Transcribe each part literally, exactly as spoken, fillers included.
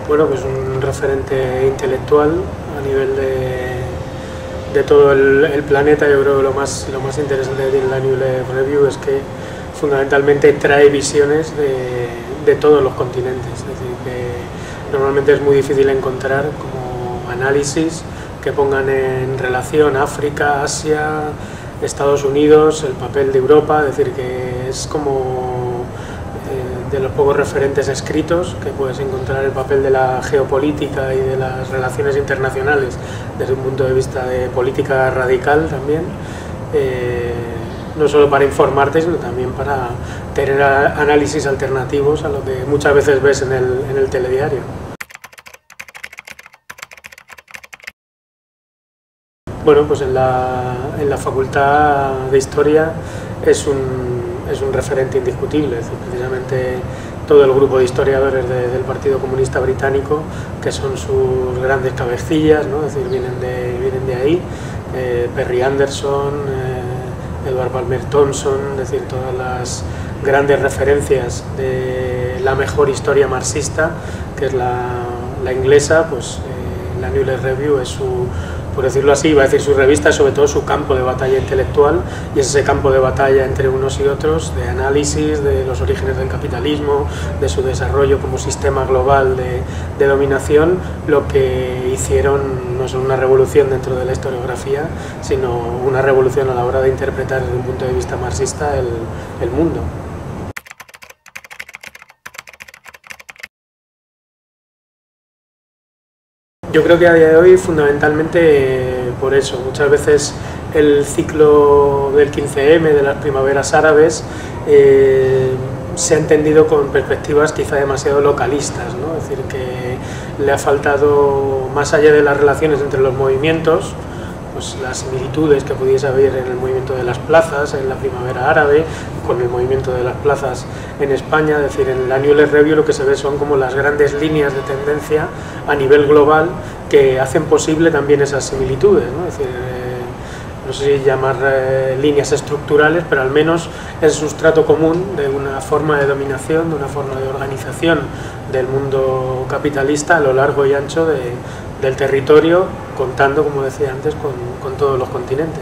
Bueno, pues un referente intelectual a nivel de, de todo el, el planeta. Yo creo que lo más, lo más interesante de la New Left Review es que fundamentalmente trae visiones de, de todos los continentes. Es decir, que normalmente es muy difícil encontrar como análisis que pongan en relación África, Asia, Estados Unidos, el papel de Europa. Es decir, que es como de los pocos referentes escritos que puedes encontrar el papel de la geopolítica y de las relaciones internacionales desde un punto de vista de política radical también, eh, no solo para informarte, sino también para tener análisis alternativos a lo que muchas veces ves en el, en el telediario. Bueno, pues en la, en la Facultad de Historia es un es un referente indiscutible. Es decir, precisamente todo el grupo de historiadores de, del Partido Comunista Británico, que son sus grandes cabecillas, ¿no? Es decir, vienen de, vienen de ahí, eh, Perry Anderson, eh, Edward Palmer Thompson, es decir, todas las grandes referencias de la mejor historia marxista, que es la, la inglesa. Pues eh, la New Left Review es su, por decirlo así, iba a decir su revista, es sobre todo su campo de batalla intelectual, y es ese campo de batalla entre unos y otros, de análisis de los orígenes del capitalismo, de su desarrollo como sistema global de, de dominación, lo que hicieron no solo una revolución dentro de la historiografía, sino una revolución a la hora de interpretar desde un punto de vista marxista el, el mundo. Yo creo que a día de hoy fundamentalmente por eso. Muchas veces el ciclo del quince eme, de las primaveras árabes, eh, se ha entendido con perspectivas quizá demasiado localistas, ¿no? Es decir, que le ha faltado, más allá de las relaciones entre los movimientos, pues las similitudes que pudiese haber en el movimiento de las plazas, en la primavera árabe, con el movimiento de las plazas en España. Es decir, en la New Left Review lo que se ve son como las grandes líneas de tendencia a nivel global que hacen posible también esas similitudes, ¿no? Es decir, eh, no sé si llamar eh, líneas estructurales, pero al menos es sustrato común de una forma de dominación, de una forma de organización del mundo capitalista a lo largo y ancho de, del territorio, contando, como decía antes, con, con todos los continentes.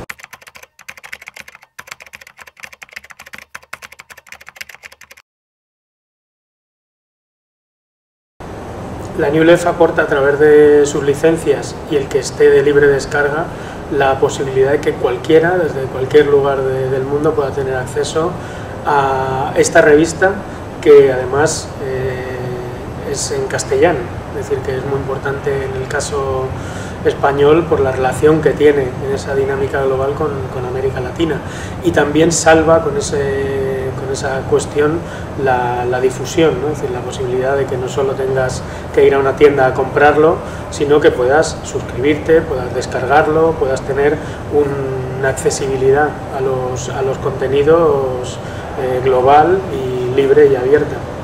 La New Left aporta a través de sus licencias y el que esté de libre descarga la posibilidad de que cualquiera, desde cualquier lugar de, del mundo, pueda tener acceso a esta revista, que además eh, es en castellano. Es decir, que es muy importante en el caso español por la relación que tiene en esa dinámica global con, con América Latina, y también salva con, ese, con esa cuestión la, la difusión, ¿no? Es decir, la posibilidad de que no solo tengas que ir a una tienda a comprarlo, sino que puedas suscribirte, puedas descargarlo, puedas tener una accesibilidad a los, a los contenidos eh, global y libre y abierta.